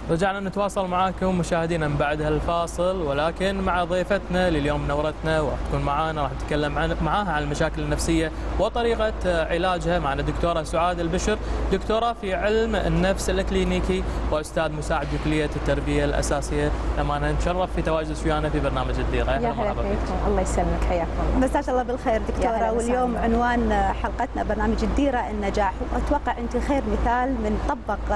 رجعنا نتواصل معاكم مشاهدينا من بعد هالفاصل، ولكن مع ضيفتنا لليوم نورتنا وراح تكون معانا، راح نتكلم معاها عن المشاكل النفسية وطريقة علاجها. معنا دكتورة سعاد البشر، دكتورة في علم النفس الكلينيكي واستاذ مساعد بكلية التربية الأساسية. أمانة نتشرف في تواجد ويانا في برنامج الديرة. يا هلا فيكم، الله يسلمك، حياكم الله. مساك الله بالخير دكتورة. واليوم عنوان حلقتنا برنامج الديرة النجاح، وأتوقع أنت خير مثال من طبق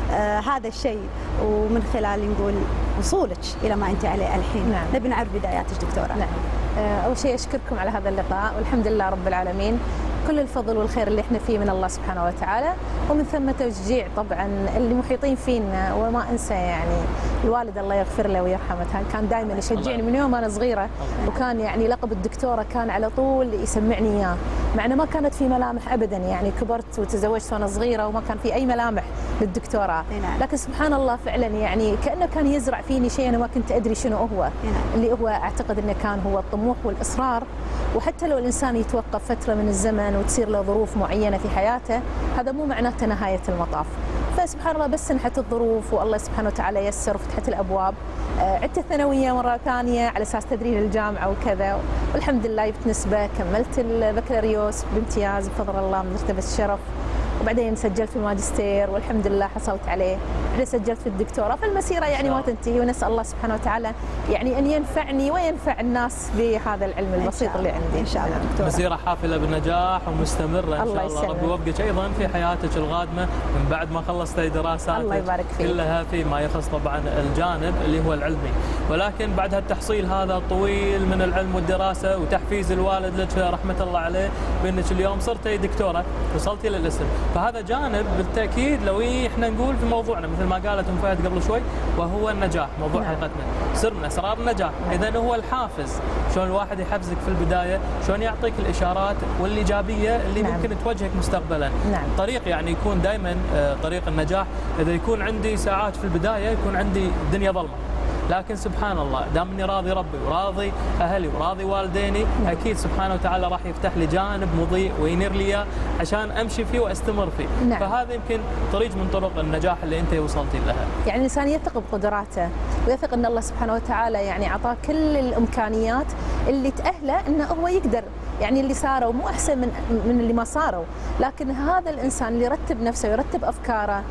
هذا الشيء ومن خلال نقول وصولك إلى ما أنت عليه الحين. نعم. نبي نعرف بداياتك دكتورة. نعم. أول شيء أشكركم على هذا اللقاء، والحمد لله رب العالمين. كل الفضل والخير اللي احنا فيه من الله سبحانه وتعالى، ومن ثم تشجيع طبعا اللي محيطين فينا. وما انسى يعني الوالد الله يغفر له ويرحمه، كان دائما يشجعني من يوم انا صغيره، وكان يعني لقب الدكتوره كان على طول يسمعني اياه، مع انه ما كانت في ملامح ابدا. يعني كبرت وتزوجت وانا صغيره وما كان في اي ملامح للدكتوراه، لكن سبحان الله فعلا يعني كانه كان يزرع فيني شيء انا ما كنت ادري شنو هو، اللي هو اعتقد انه كان هو الطموح والاصرار. وحتى لو الانسان يتوقف فتره من الزمن وتصير له ظروف معينه في حياته، هذا مو معناته نهايه المطاف. فسبحان الله بس سنحت الظروف والله سبحانه وتعالى يسر وفتحت الابواب. عدت الثانويه مره ثانيه على اساس تدريب الجامعه وكذا، والحمد لله جبت نسبه، كملت البكالوريوس بامتياز بفضل الله من مرتبه الشرف، وبعدين سجلت في الماجستير والحمد لله حصلت عليه، بعدين سجلت في الدكتوراه. فالمسيره يعني ما تنتهي، ونسال الله سبحانه وتعالى يعني ان ينفعني وينفع الناس بهذا العلم البسيط اللي عندي ان شاء الله دكتورة. مسيره حافله بالنجاح ومستمره ان شاء الله. ربي يوفقك ايضا في حياتك القادمه من بعد ما خلصتي دراساتك. الله يبارك فيك. كلها فيما يخص طبعا الجانب اللي هو العلمي، ولكن بعد هالتحصيل هذا الطويل من العلم والدراسه وتحفيز الوالد لك رحمه الله عليه بانك اليوم صرتي دكتوره، وصلتي للاسم، فهذا جانب بالتاكيد لو احنا نقول في موضوعنا مثل ما قالت ام فهد قبل شوي، وهو النجاح. موضوع حلقتنا سر من اسرار النجاح، اذا هو الحافز. شلون الواحد يحفزك في البدايه، شلون يعطيك الاشارات والايجابيه اللي ممكن تواجهك مستقبلا. طريق يعني يكون دائما طريق النجاح. اذا يكون عندي ساعات في البدايه يكون عندي الدنيا ظلمه، لكن سبحان الله دام اني راضي ربي وراضي اهلي وراضي والديني، اكيد سبحانه وتعالى راح يفتح لي جانب مضيء وينير لي عشان امشي فيه واستمر فيه. فهذا يمكن طريق من طرق النجاح اللي انت وصلتي لها. يعني الانسان يثق بقدراته ويثق ان الله سبحانه وتعالى يعني اعطاه كل الامكانيات اللي تاهله انه هو يقدر. يعني اللي صاروا مو احسن من اللي ما صاروا، لكن هذا الانسان اللي يرتب نفسه ويرتب افكاره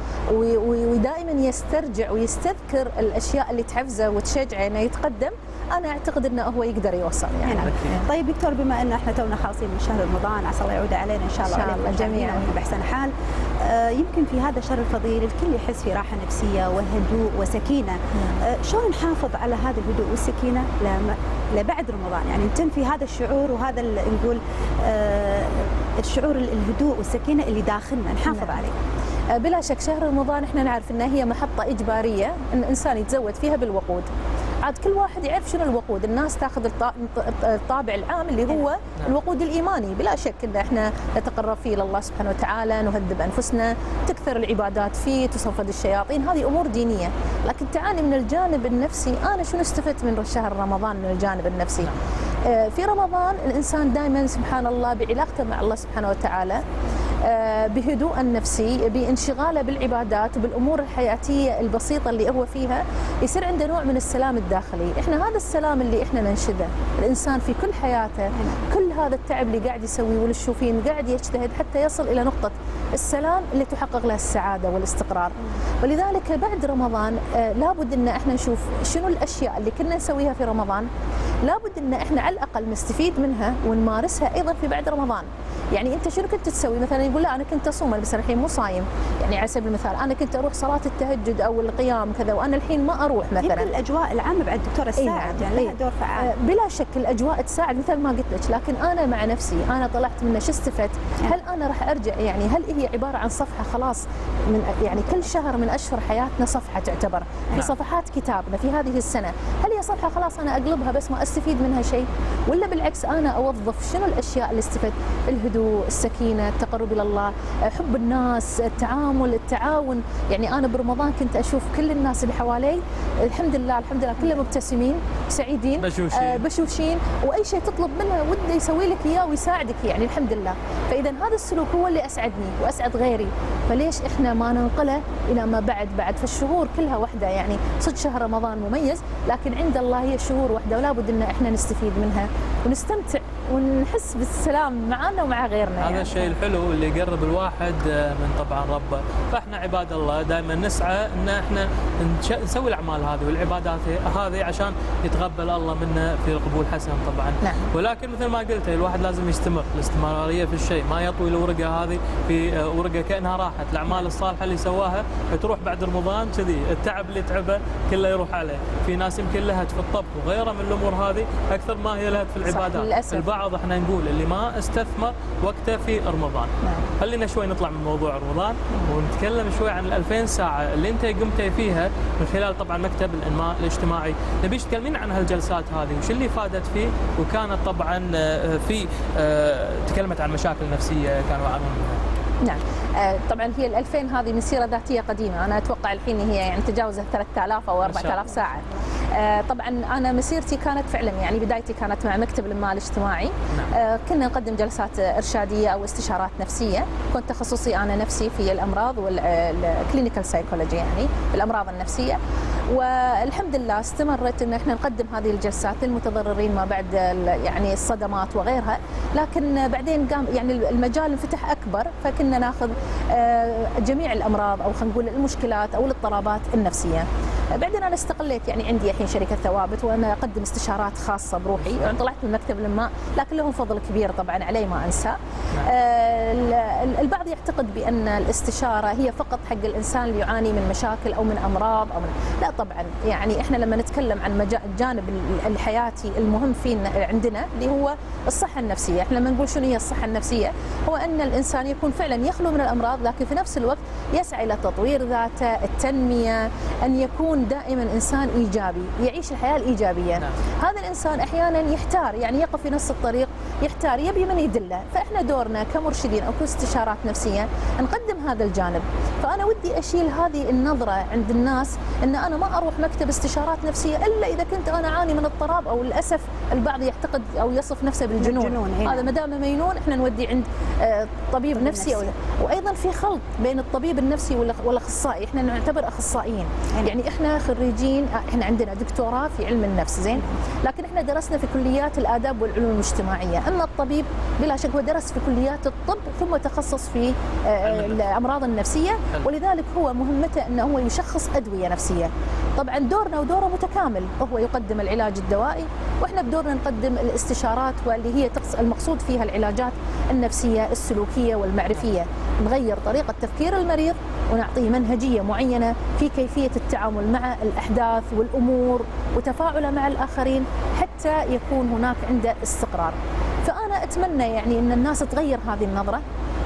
ودائما يسترجع ويستذكر الاشياء اللي تحفزه وتشجعه انه يتقدم، انا اعتقد انه هو يقدر يوصل يعني. طيب دكتور، بما ان احنا تونا خالصين من شهر رمضان، عسى الله يعود علينا ان شاء الله وعليكم جميعا باحسن حال. يمكن في هذا الشهر الفضيل الكل يحس في راحه نفسيه وهدوء وسكينه. شلون نحافظ على هذا الهدوء والسكينه لبعد رمضان؟ يعني نتم هذا الشعور وهذا نقول الشعور الهدوء والسكينه اللي داخلنا نحافظ عليه. بلا شك شهر رمضان احنا نعرف انها هي محطه اجباريه ان الانسان يتزود فيها بالوقود. عاد كل واحد يعرف شنو الوقود، الناس تاخذ الطابع العام اللي هو الوقود الايماني. بلا شك ان احنا نتقرب فيه الى الله سبحانه وتعالى، نهذب انفسنا، تكثر العبادات فيه، تصفد الشياطين، هذه امور دينيه. لكن تعالي من الجانب النفسي، انا شنو استفدت من شهر رمضان من الجانب النفسي؟ في رمضان الانسان دائما سبحان الله بعلاقته مع الله سبحانه وتعالى، بهدوء النفسي، بانشغاله بالعبادات وبالامور الحياتيه البسيطه اللي هو فيها، يصير عنده نوع من السلام الداخلي. احنا هذا السلام اللي احنا ننشده، الانسان في كل حياته كل هذا التعب اللي قاعد يسويه واللي تشوفين قاعد يجتهد حتى يصل الى نقطه السلام اللي تحقق له السعاده والاستقرار. ولذلك بعد رمضان لابد ان احنا نشوف شنو الاشياء اللي كنا نسويها في رمضان، لابد ان احنا على الاقل نستفيد منها ونمارسها ايضا في بعد رمضان. يعني انت شنو كنت تسوي؟ مثلا يقول لا انا كنت اصوم بس الحين مو صايم، يعني على سبيل المثال انا كنت اروح صلاه التهجد او القيام كذا وانا الحين ما اروح مثلا. يمكن الاجواء العامه بعد دكتوره تساعد، يعني لها دور فعال. بلا شك الاجواء تساعد مثل ما قلت لك، لكن انا مع نفسي انا طلعت منه شو استفدت؟ هل انا راح ارجع؟ يعني هل هي عباره عن صفحه خلاص من يعني كل شهر من اشهر حياتنا صفحه تعتبر في صفحات كتابنا في هذه السنه، هل هي صفحه خلاص انا اقلبها بس ما استفيد منها شيء؟ ولا بالعكس انا اوظف شنو الاشياء اللي استفدت؟ الهدوء الهدوء، السكينة، التقرب إلى الله، حب الناس، التعامل، التعاون. يعني أنا برمضان كنت أشوف كل الناس اللي حوالي الحمد لله كلهم مبتسمين سعيدين بشوشين، وأي شيء تطلب منه وده يسوي لك إياه ويساعدك، يعني الحمد لله. فإذا هذا السلوك هو اللي أسعدني وأسعد غيري، فليش إحنا ما ننقله إلى ما بعد فالشهور كلها واحدة. يعني صدق شهر رمضان مميز، لكن عند الله هي الشهور واحدة، ولا بد إن إحنا نستفيد منها ونستمتع ونحس بالسلام معنا ومع غيرنا. هذا الشيء الحلو اللي يقرب الواحد من طبعا ربه. فاحنا عباد الله دائما نسعى ان احنا نسوي الاعمال هذه والعبادات هذه عشان يتقبل الله منا في قبول حسن طبعا. نعم. ولكن مثل ما قلت الواحد لازم يستمر، الاستمراريه في الشيء، ما يطوي الورقه هذه في ورقه كانها راحت. الاعمال الصالحه اللي سواها تروح بعد رمضان كذي، التعب اللي تعبه كله يروح عليه. في ناس يمكن لهت في الطبخ وغيرها من الامور هذه اكثر ما هي لهت في العبادات. البعض احنا نقول اللي ما استثمر وقته في رمضان. نعم. خلينا شوي نطلع من موضوع رمضان ونتكلم شوي عن 2000 ساعه اللي انت قمتي فيها من خلال طبعا مكتب الانماء الاجتماعي. نبيش تكلمين عن هالجلسات هذه وش اللي فادت فيه، وكانت طبعا في تكلمت عن مشاكل نفسيه كانوا يعانون منها. نعم. طبعا هي 2000 هذه مسيره ذاتيه قديمه، انا اتوقع الحين هي يعني تجاوزت 3000 او 4000 ساعه. طبعا انا مسيرتي كانت فعلا يعني بدايتي كانت مع مكتب الانماء الاجتماعي. كنا نقدم جلسات ارشاديه او استشارات نفسيه، كنت تخصصي انا نفسي في الامراض والكلينيكال سايكولوجي، يعني الامراض النفسيه. والحمد لله استمرت ان احنا نقدم هذه الجلسات للمتضررين ما بعد يعني الصدمات وغيرها، لكن بعدين قام يعني المجال انفتح اكبر، فكنا ناخذ جميع الامراض او خلينا نقول المشكلات او الاضطرابات النفسيه. بعدين انا استقليت، يعني عندي الحين شركه ثوابت وانا اقدم استشارات خاصه بروحي، يعني طلعت من مكتب الانماء، لكن لهم فضل كبير طبعا علي ما انسى. البعض يعتقد بان الاستشاره هي فقط حق الانسان اللي يعاني من مشاكل او من امراض او من... لا طبعا، يعني احنا لما نتكلم عن الجانب الحياتي المهم فينا عندنا اللي هو الصحه النفسيه. احنا لما نقول شنو هي الصحه النفسيه، هو ان الانسان يكون فعلا يخلو من الامراض، لكن في نفس الوقت يسعى الى تطوير ذاته، التنميه، ان يكون دائما انسان ايجابي، يعيش الحياه الايجابيه. نعم. هذا الانسان احيانا يحتار، يعني يقف في نص الطريق يحتار، يبي من يدله، فاحنا دورنا كمرشدين او كاستشارات نفسيه نقدم هذا الجانب. فانا ودي اشيل هذه النظره عند الناس ان انا ما اروح مكتب استشارات نفسيه الا اذا كنت انا اعاني من اضطراب، او للاسف البعض يعتقد او يصف نفسه بالجنون. هذا ما دام مجنون احنا نودي عند طبيب نفسي. وايضا في خلط بين الطبيب النفسي والاخصائي، احنا نعتبر اخصائيين، يعني احنا خريجين، احنا عندنا دكتوراه في علم النفس زين، لكن احنا درسنا في كليات الاداب والعلوم الاجتماعيه. اما الطبيب بلا شك هو درس في كليات الطب ثم تخصص في الامراض النفسيه، ولذلك هو مهمته انه هو يشخص ادويه نفسيه. طبعا دورنا ودوره متكامل، هو يقدم العلاج الدوائي واحنا بدورنا نقدم الاستشارات، واللي هي المقصود فيها العلاجات النفسيه السلوكيه والمعرفيه. نغير طريقه تفكير المريض ونعطيه منهجيه معينه في كيفيه التعامل مع الاحداث والامور وتفاعله مع الاخرين حتى يكون هناك عنده استقرار. فانا اتمنى يعني ان الناس تغير هذه النظره،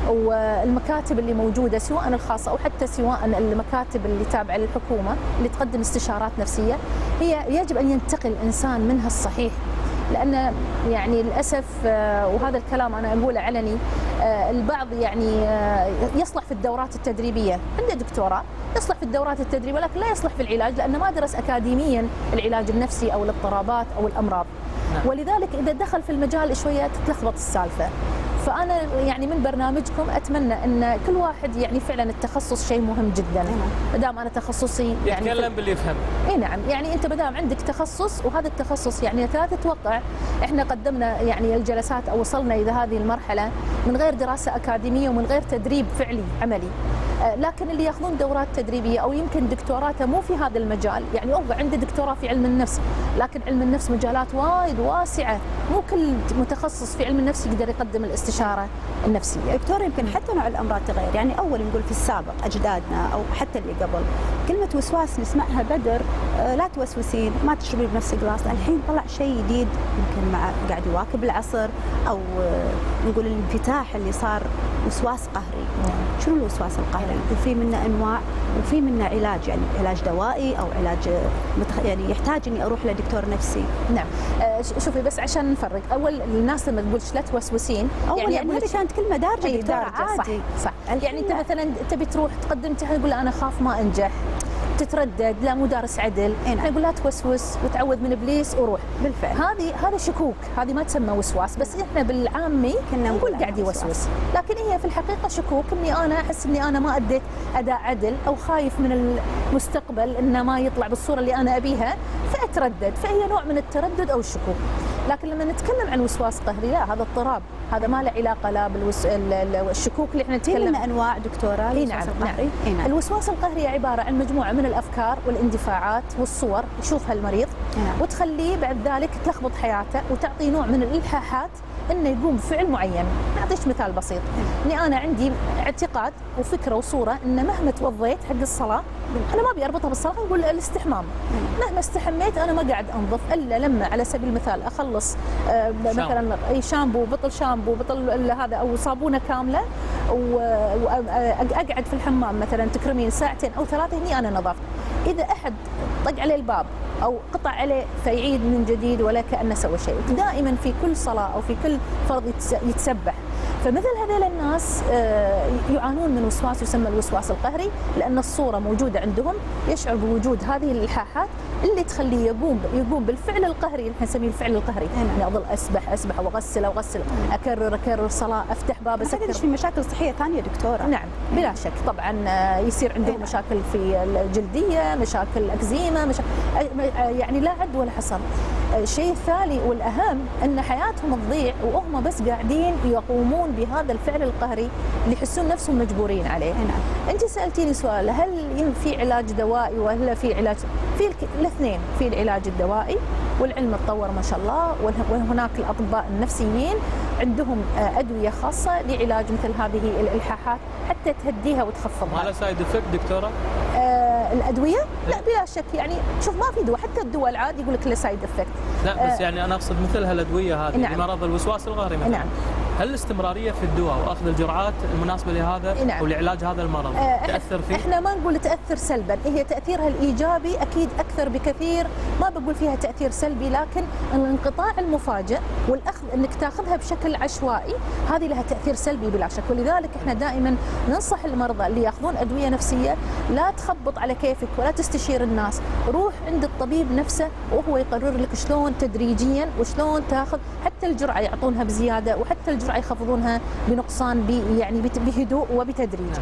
والمكاتب اللي موجوده سواء الخاصه او حتى سواء المكاتب اللي تابعه للحكومه اللي تقدم استشارات نفسيه، هي يجب ان ينتقل الانسان منها الصحيح. لان يعني للاسف وهذا الكلام انا اقوله علني، البعض يعني يصلح في الدورات التدريبيه، عنده دكتوراه يصلح في الدورات التدريبيه، ولكن لا يصلح في العلاج لانه ما درس اكاديميا العلاج النفسي او الاضطرابات او الامراض. ولذلك اذا دخل في المجال شويه تتلخبط السالفه. فانا يعني من برنامجكم اتمنى ان كل واحد يعني فعلا التخصص شيء مهم جدا. ما دام انا تخصصي يعني يتكلم باللي يفهم. اي نعم، يعني انت ما دام عندك تخصص، وهذا التخصص يعني لا تتوقع احنا قدمنا يعني الجلسات او وصلنا الى هذه المرحله من غير دراسه اكاديميه ومن غير تدريب فعلي عملي. لكن اللي ياخذون دورات تدريبيه او يمكن دكتوراته مو في هذا المجال، يعني هو عنده دكتوراه في علم النفس، لكن علم النفس مجالات وايد واسعه، مو كل متخصص في علم النفس يقدر يقدم الاستشاره النفسيه. دكتور يمكن حتى نوع الامراض تغير، يعني اول نقول في السابق اجدادنا او حتى اللي قبل كلمه وسواس نسمعها بدر، لا توسوسين، ما تشربي بنفس جلاس، الحين طلع شيء جديد يمكن مع قاعد يواكب العصر، او نقول الانفتاح اللي صار وسواس قهري. شنو الوسواس القهري؟ وفي منه انواع وفي منه علاج، يعني علاج دوائي او علاج يعني يحتاج اني اروح لدكتور نفسي. نعم. شوفي بس عشان نفرق، اول الناس لما تقولش لا توسوسين، يعني هذه كانت كلمه دارجه دكتورة عادي. صح. يعني انت مثلا تبي تروح تقدم امتحان تقول انا اخاف ما انجح، تتردد، لا مو دارس عدل، احنا نقول لا توسوس وتعوذ من ابليس وروح. بالفعل هذا شكوك، هذه ما تسمى وسواس، بس احنا بالعامي كنا نقول قاعد يوسوس، لكن هي في الحقيقه شكوك، اني انا احس اني انا ما اديت اداء عدل، او خايف من المستقبل انه ما يطلع بالصوره اللي انا ابيها فاتردد، فهي نوع من التردد او الشكوك. لكن لما نتكلم عن وسواس قهري لا، هذا اضطراب، هذا ما له علاقه لا بالشكوك اللي احنا نتكلم. في انواع دكتوره الوسواس القهري. نعم. الوسواس القهري عباره عن مجموعه من الافكار والاندفاعات والصور يشوفها المريض، وتخليه بعد ذلك تلخبط حياته وتعطي نوع من الالحاحات انه يقوم بفعل معين. نعطيك مثال بسيط، اني انا عندي اعتقاد وفكره وصوره ان مهما توضيت حق الصلاه انا ما ابي اربطها بالصلاه، نقول الاستحمام، مهما استحميت انا ما قاعد انظف الا لما على سبيل المثال اخلص مثلا اي شامبو، بطل شامبو، بطل هذا او صابونه كامله، واقعد في الحمام مثلا تكرمين ساعتين او ثلاثه، هني انا نظفت. اذا احد طق عليه الباب او قطع عليه فيعيد من جديد ولا كانه سوى شيء. دائما في كل صلاه او في كل فرض يتسبح. فمثل هذول الناس يعانون من وسواس يسمى الوسواس القهري، لان الصوره موجوده عندهم، يشعر بوجود هذه الالحاحات اللي تخليه يقوم بالفعل القهري اللي احنا نسميه الفعل القهري، يعني اظل اسبح واغسل اكرر صلاه، افتح باب اسكر. في مشاكل صحيه ثانيه دكتوره؟ نعم بلا شك، طبعا يصير عندهم مشاكل في الجلديه، مشاكل اكزيما، يعني لا عد ولا حصر. الشيء الثاني والاهم ان حياتهم تضيع وهم بس قاعدين يقومون بهذا الفعل القهري اللي يحسون نفسهم مجبورين عليه. انت سالتيني سؤال، هل في علاج دوائي ولا في علاج؟ في الاثنين، في العلاج الدوائي والعلم تطور ما شاء الله، وهناك الاطباء النفسيين عندهم ادويه خاصه لعلاج مثل هذه الالحاحات حتى تهديها وتخفضها. ما له سايد افكت دكتوره؟ الادويه؟ لا بلا شك، يعني شوف ما في دواء، حتى الدواء العادي يقول لك له سايد افكت. لا بس يعني انا اقصد مثل هالادويه هذه لمرض الوسواس القهري مثلا. نعم. هل الاستمراريه في الدواء واخذ الجرعات المناسبه لهذا ولعلاج هذا المرض تاثر فيه؟ احنا ما نقول تاثر سلبا، هي تاثيرها الايجابي اكيد اكثر بكثير، ما بقول فيها تاثير سلبي، لكن الانقطاع المفاجئ والاخذ انك تاخذها بشكل عشوائي هذه لها تاثير سلبي بلا شك. ولذلك احنا دائما ننصح المرضى اللي ياخذون ادويه نفسيه لا تخبط على كيفك ولا تستشير الناس، روح عند الطبيب نفسه وهو يقرر لك شلون تدريجيا وشلون تاخذ، حتى الجرعه يعطونها بزياده وحتى الجرعه يخفضونها بنقصان يعني بهدوء وبتدريج.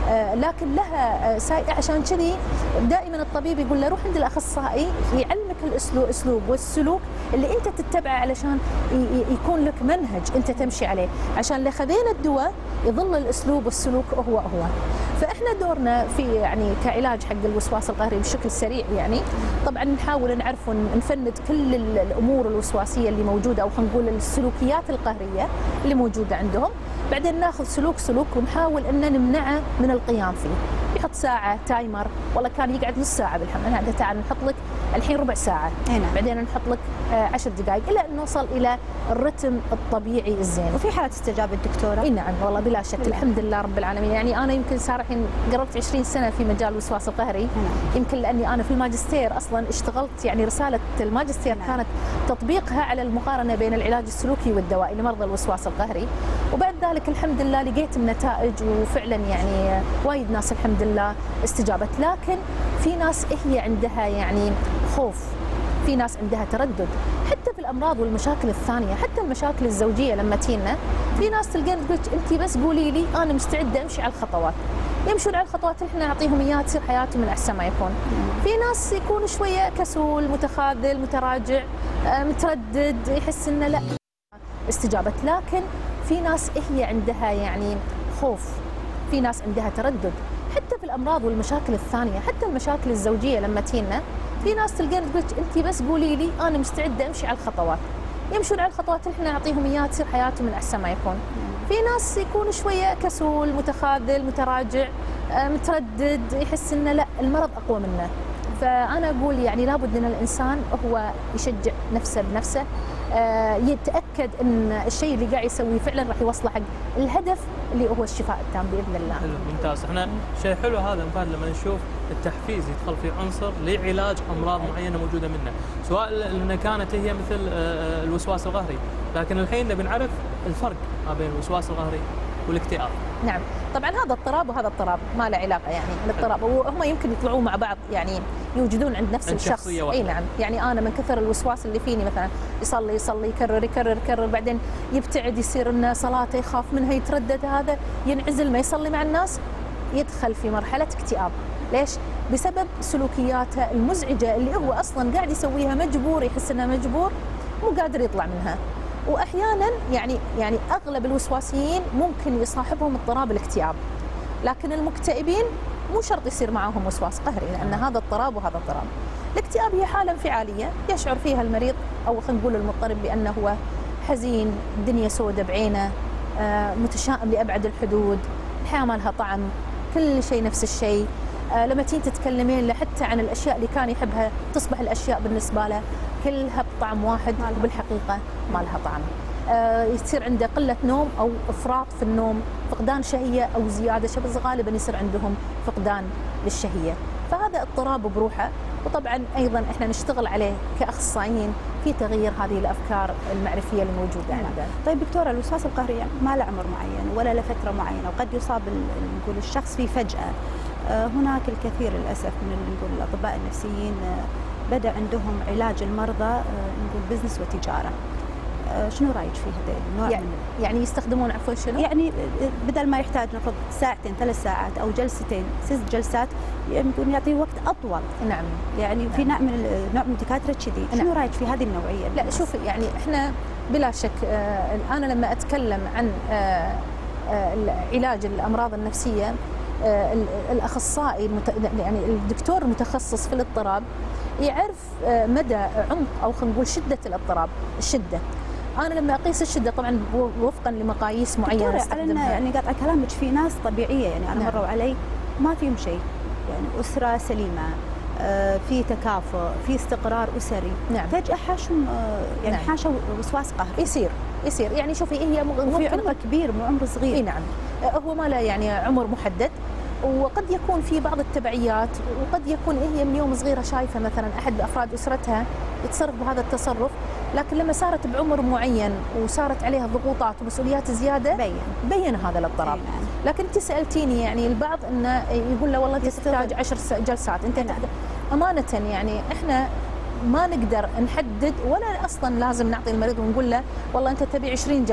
لكن لها عشان كذي دائما الطبيب يقول له روح عند الاخصائي يعلمك الاسلوب والسلوك اللي انت تتبعه علشان يكون لك منهج انت تمشي عليه، عشان لو خذينا الدواء يظل الاسلوب والسلوك هو. فاحنا دورنا في يعني كعلاج حق الوسواس القهري بشكل سريع، يعني طبعا نحاول نعرف ونفند كل الامور الوسواسيه اللي موجوده، او خلينا نقول السلوكيات القهريه اللي موجوده عندهم، بعدين ناخذ سلوك ونحاول ان نمنعه من القيام فيه. يحط ساعه تايمر، والله كان يقعد نص ساعه بالحمام، هذا تعال نحط لك الحين ربع ساعه، بعدين نحط لك 10 دقائق الى ان نوصل الى الرتم الطبيعي الزين. وفي حالات استجابه الدكتوره؟ اي نعم والله بلا شك، الحمد لله رب العالمين. يعني انا يمكن صار الحين قربت 20 سنه في مجال الوسواس القهري. يمكن لاني انا في الماجستير اصلا اشتغلت، يعني رساله الماجستير كانت تطبيقها على المقارنه بين العلاج السلوكي والدوائي لمرضى الوسواس القهري، وبعد ذلك الحمد لله لقيت النتائج، وفعلا يعني وايد ناس الحمد لله استجابت. لكن في ناس هي عندها يعني خوف، في ناس عندها تردد، حتى في الامراض والمشاكل الثانيه، حتى المشاكل الزوجيه لما تينا في ناس تلقين تقول انت بس قولي لي انا مستعده امشي على الخطوات، يمشون على الخطوات اللي احنا نعطيهم اياها تصير حياتهم من احسن ما يكون. في ناس يكون شويه كسول، متخاذل، متراجع، متردد، يحس انه لا استجابه. لكن في ناس هي عندها يعني خوف، في ناس عندها تردد، حتى في الامراض والمشاكل الثانيه، حتى المشاكل الزوجيه لما تينا في ناس تلقين تقول انت بس قولي لي انا مستعده امشي على الخطوات، يمشون على الخطوات اللي احنا نعطيهم اياها تصير حياتهم من احسن ما يكون. في ناس يكون شويه كسول، متخاذل، متراجع، متردد، يحس انه لا المرض اقوى منه. فأنا أقول يعني لابد أن الإنسان هو يشجع نفسه بنفسه، يتأكد أن الشيء اللي قاعد يسويه فعلا راح يوصله حق الهدف اللي هو الشفاء التام بإذن الله. حلو، ممتاز. احنا شيء حلو هذا مفاد لما نشوف التحفيز يدخل في عنصر لعلاج أمراض معينة موجودة منه، سواء أنها كانت هي مثل الوسواس القهري، لكن الحين نبي نعرف الفرق ما بين الوسواس القهري والاكتئاب. نعم، طبعا هذا اضطراب وهذا اضطراب ما له علاقه، يعني الاضطراب وهم يمكن يطلعون مع بعض، يعني يوجدون عند نفس الشخص. اي نعم، يعني انا من كثر الوسواس اللي فيني مثلا يصلي يكرر بعدين يبتعد، يصير انه صلاته يخاف منها، يتردد، هذا ينعزل ما يصلي مع الناس، يدخل في مرحله اكتئاب. ليش؟ بسبب سلوكياته المزعجه اللي هو اصلا قاعد يسويها مجبور، يحس انه مجبور مو قادر يطلع منها. واحيانا يعني اغلب الوسواسيين ممكن يصاحبهم اضطراب الاكتئاب، لكن المكتئبين مو شرط يصير معهم وسواس قهري، لان هذا اضطراب وهذا اضطراب. الاكتئاب هي حاله انفعاليه يشعر فيها المريض او خلينا نقول المضطرب بانه هو حزين، الدنيا سودة بعينه، متشائم لابعد الحدود، الحياه ما لها طعم، كل شيء نفس الشيء. لما تيجي تتكلمين له حتى عن الاشياء اللي كان يحبها تصبح الاشياء بالنسبه له كلها بطعم واحد وبالحقيقه ما لها طعم. يصير عنده قله نوم او افراط في النوم، فقدان شهيه او زياده بس غالبا يصير عندهم فقدان للشهيه، فهذا اضطراب بروحه. وطبعا ايضا احنا نشتغل عليه كاخصائيين في تغيير هذه الافكار المعرفيه اللي موجوده عندنا. طيب دكتوره، الوسواس القهري يعني ما له عمر معين ولا له فتره معينه، وقد يصاب نقول الشخص فيه فجاه. هناك الكثير للاسف من نقول الاطباء النفسيين بدا عندهم علاج المرضى نقول بزنس وتجاره. شنو رايك في هذا النوع يعني يستخدمون عفوا شنو؟ يعني بدل ما يحتاج نفرض ساعتين 3 ساعات او جلستين 6 جلسات يمكن يعطيه وقت اطول. نعم، يعني في نوع من الدكاتره كذي. شنو رايك في هذه النوعيه؟ لا شوفي، يعني احنا بلا شك انا لما اتكلم عن علاج الامراض النفسيه، الاخصائي يعني الدكتور المتخصص في الاضطراب يعرف مدى عمق او خلينا نقول شده الاضطراب، الشده. انا لما اقيس الشده طبعا وفقا لمقاييس معينه استخدمها. يعني قاطعه كلامك، في ناس طبيعيه يعني انا مروا علي ما فيهم شيء، يعني اسره سليمه، في تكافؤ، في استقرار اسري، نعم. فجاه حاشوا يعني نعم. حاشوا وسواس قهري. يصير يعني شوفي هي في عمر كبير مو عمر صغير. اي نعم، هو ما له يعني عمر محدد، وقد يكون في بعض التبعيات، وقد يكون هي من يوم صغيره شايفه مثلا احد افراد اسرتها يتصرف بهذا التصرف، لكن لما صارت بعمر معين وصارت عليها ضغوطات ومسؤوليات زياده بين هذا الاضطراب. لكن انت سالتيني يعني البعض انه يقول له والله انت تحتاج 10 جلسات، انت امانه يعني احنا ما نقدر نحدد ولا اصلا لازم نعطي المريض ونقول له والله انت تبي 20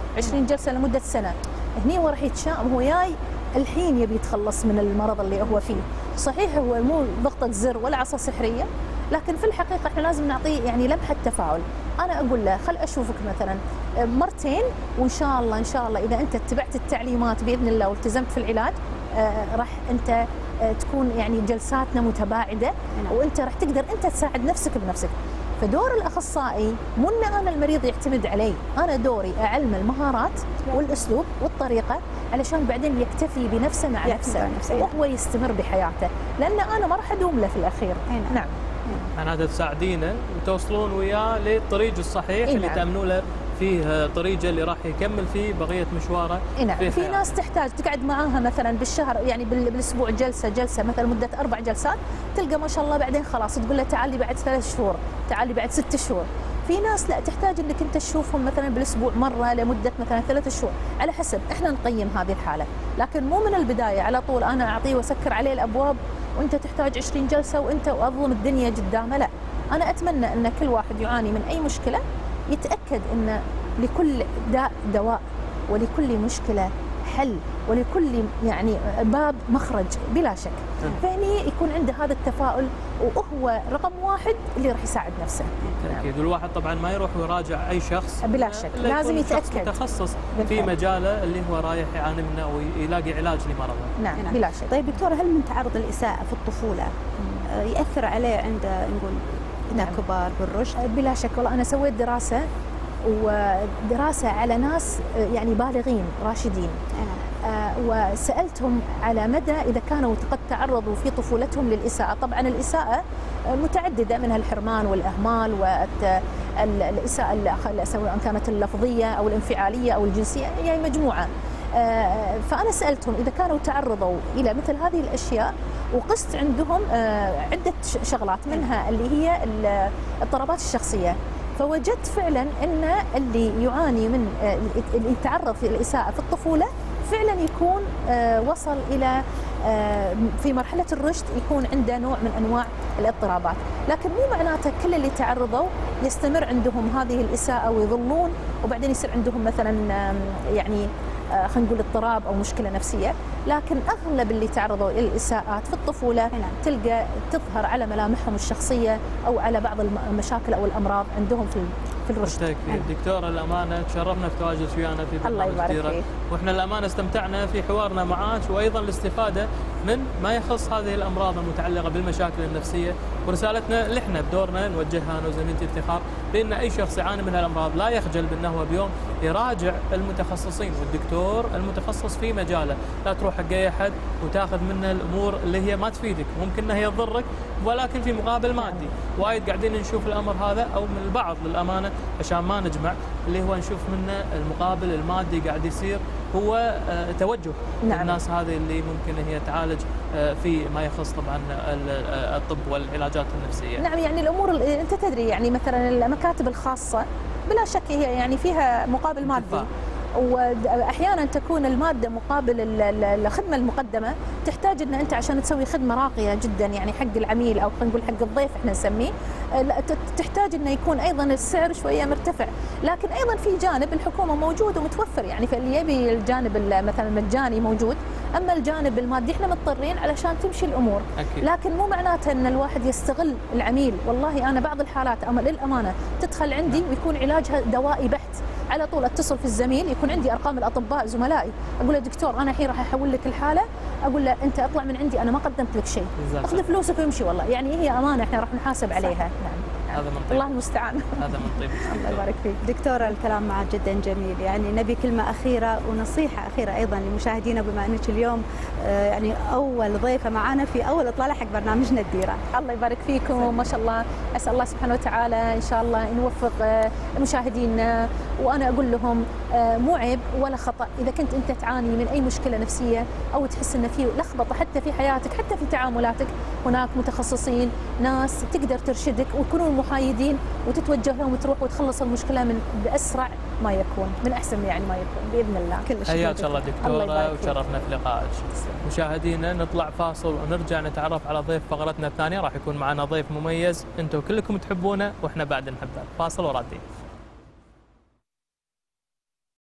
جلسه لمده سنه. هني هو راح يتشائم، هو جاي الحين يبي يتخلص من المرض اللي هو فيه. صحيح هو مو ضغطة زر ولا عصا سحرية، لكن في الحقيقة احنا لازم نعطيه يعني لمحة تفاعل. أنا أقول له خل أشوفك مثلا مرتين، وإن شاء الله إذا أنت اتبعت التعليمات بإذن الله والتزمت في العلاج راح أنت تكون يعني جلساتنا متباعدة، وأنت راح تقدر أنت تساعد نفسك بنفسك. فدور الأخصائي مو أن أنا المريض يعتمد علي، أنا دوري أعلم المهارات والأسلوب والطريقة علشان بعدين يكتفي بنفسه مع نفسه وهو يستمر بحياته، لأن أنا ما راح أدوم له في الأخير. نعم. يعني هذا تساعدينه وتوصلون وياه للطريق الصحيح اللي تأمنوا له فيه طريقه اللي راح يكمل فيه بقيه مشواره. نعم. في ناس تحتاج تقعد معاها مثلا بالشهر، يعني بالاسبوع جلسه مثلا مده 4 جلسات، تلقى ما شاء الله بعدين خلاص تقول له تعالي بعد 3 شهور، تعالي بعد 6 شهور. في ناس لا تحتاج انك انت تشوفهم مثلا بالاسبوع مره لمده مثلا 3 شهور، على حسب احنا نقيم هذه الحاله، لكن مو من البدايه على طول انا اعطيه واسكر عليه الابواب وانت تحتاج 20 جلسه وانت واظلم الدنيا قدامه. لا، انا اتمنى ان كل واحد يعاني من اي مشكله يتاكد ان لكل داء دواء، ولكل مشكله حل، ولكل يعني باب مخرج بلا شك. فهني يكون عنده هذا التفاؤل، وهو رقم 1 اللي راح يساعد نفسه. اكيد. والواحد طبعا ما يروح ويراجع اي شخص بلا شك، لازم يتاكد متخصص في مجاله اللي هو رايح يعاني منه ويلاقي علاج لمرضه. نعم بلا شك. طيب دكتوره، هل من تعرض الاساءه في الطفوله ياثر عليه عند نقول كبار بالرشد؟ بلا شك. والله انا سويت دراسه على ناس يعني بالغين راشدين، وسألتهم على مدى إذا كانوا قد تعرضوا في طفولتهم للإساءة. طبعا الإساءة متعددة، منها الحرمان والإهمال والإساءة سواء كانت اللفظية أو الانفعالية أو الجنسية، يعني مجموعة. فأنا سألتهم إذا كانوا تعرضوا إلى مثل هذه الأشياء، وقست عندهم عدة شغلات، منها اللي هي الاضطرابات الشخصية. فوجدت فعلا أن اللي يعاني من اللي يتعرض للإساءة في الطفولة فعلا يكون وصل إلى في مرحلة الرشد يكون عنده نوع من أنواع الاضطرابات، لكن مو معناته كل اللي تعرضوا يستمر عندهم هذه الإساءة ويظلون وبعدين يصير عندهم مثلا يعني خلينا نقول اضطراب أو مشكلة نفسية. لكن أغلب اللي تعرضوا إلى الإساءات في الطفولة تلقى تظهر على ملامحهم الشخصية أو على بعض المشاكل أو الأمراض عندهم في الرشد. دكتورة الأمانة تشرفنا في تواجد ويانا في برنامج ديرة، وإحنا الأمانة استمتعنا في حوارنا معك، وأيضا الاستفادة من ما يخص هذه الأمراض المتعلقة بالمشاكل النفسية. ورسالتنا اللي احنا بدورنا نوجهها أنا وزميلتي افتخار، بأن أي شخص يعاني من هالأمراض لا يخجل بأنه هو بيوم يراجع المتخصصين والدكتور المتخصص في مجاله، لا تروح حق أي أحد وتاخذ منه الأمور اللي هي ما تفيدك، ممكن أنها هي تضرك ولكن في مقابل مادي. وايد قاعدين نشوف الأمر هذا أو من البعض للأمانة عشان ما نجمع، اللي هو نشوف منه المقابل المادي قاعد يصير هو توجه الناس هذه اللي ممكن هي تعالج في ما يخص طبعا الطب والعلاجات النفسية. نعم، يعني الأمور أنت تدري يعني مثلا المكاتب الخاصة بلا شك هي يعني فيها مقابل مادي، واحيانا تكون الماده مقابل الخدمه المقدمه، تحتاج ان انت عشان تسوي خدمه راقيه جدا يعني حق العميل او خلينا نقول حق الضيف احنا نسميه، تحتاج انه يكون ايضا السعر شويه مرتفع. لكن ايضا في جانب الحكومه موجود ومتوفر، يعني فاللي يبي الجانب مثلا المجاني موجود، اما الجانب المادي احنا مضطرين علشان تمشي الامور. أكيد. لكن مو معناته ان الواحد يستغل العميل. والله انا بعض الحالات للامانه تدخل عندي ويكون علاجها دوائي بحت، على طول اتصل في الزميل، يكون عندي ارقام الاطباء زملائي، اقول له دكتور انا الحين راح احول لك الحاله، اقول له انت اطلع من عندي انا ما قدمت لك شيء، اخذ فلوسك ويمشي. والله يعني هي امانه احنا راح نحاسب عليها. نعم. هذا من طيب. الله المستعان. هذا من طيب. الله يبارك فيك دكتورة، الكلام معك جدا جميل. يعني نبي كلمة أخيرة ونصيحة أخيرة أيضا لمشاهدينا، بما أنك اليوم يعني أول ضيفة معنا في أول إطلالة حق برنامجنا الديرة. الله يبارك فيكم ما شاء الله. أسأل الله سبحانه وتعالى إن شاء الله نوفق مشاهدينا، وأنا أقول لهم مو عيب ولا خطأ إذا كنت أنت تعاني من أي مشكلة نفسية أو تحس أن في لخبطة حتى في حياتك حتى في تعاملاتك، هناك متخصصين ناس تقدر ترشدك ويكونون محايدين وتتوجه لهم وتروح وتخلص المشكلة من بأسرع ما يكون، من أحسن يعني ما يكون بإذن الله. كل شيء. حياك الله دكتورة وشرفنا في لقائك. مشاهدينا نطلع فاصل ونرجع نتعرف على ضيف فقرتنا الثانية، راح يكون معنا ضيف مميز انتم كلكم تحبونه واحنا بعد نحبه. فاصل ورادين.